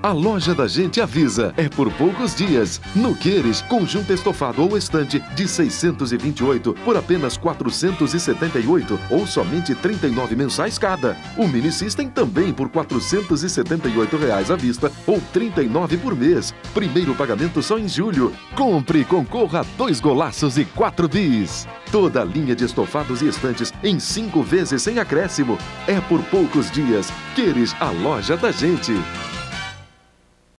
A loja da gente avisa, é por poucos dias. No Queires, conjunto estofado ou estante de 628 por apenas 478 ou somente 39 mensais cada. O Mini System também por R$ 478 à vista ou 39 por mês. Primeiro pagamento só em julho. Compre e concorra a 2 golaços e 4 bis. Toda a linha de estofados e estantes em 5 vezes sem acréscimo. É por poucos dias. Queires, a loja da gente.